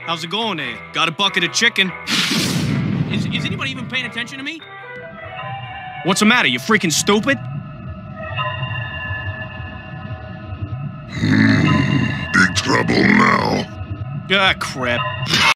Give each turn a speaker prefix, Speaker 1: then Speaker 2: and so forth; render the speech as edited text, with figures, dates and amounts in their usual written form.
Speaker 1: How's it going there? Got a bucket of chicken. Is anybody even paying attention to me? What's the matter? You freaking stupid?
Speaker 2: Big trouble now.
Speaker 1: Ah, crap.